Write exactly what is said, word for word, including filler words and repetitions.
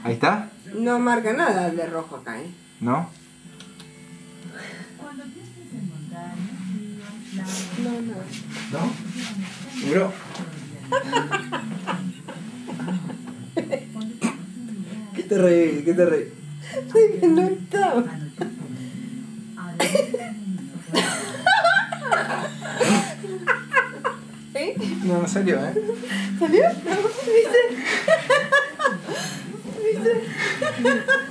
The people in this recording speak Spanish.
Ahí está. No marca nada de rojo acá, ¿eh? ¿No? No, no. ¿No? ¿Seguro? ¿Qué te reí? ¿Qué te reí? De que no estaba. ¿Eh? No, no salió, ¿eh? ¿Salió? No, ¿viste? ¿Viste?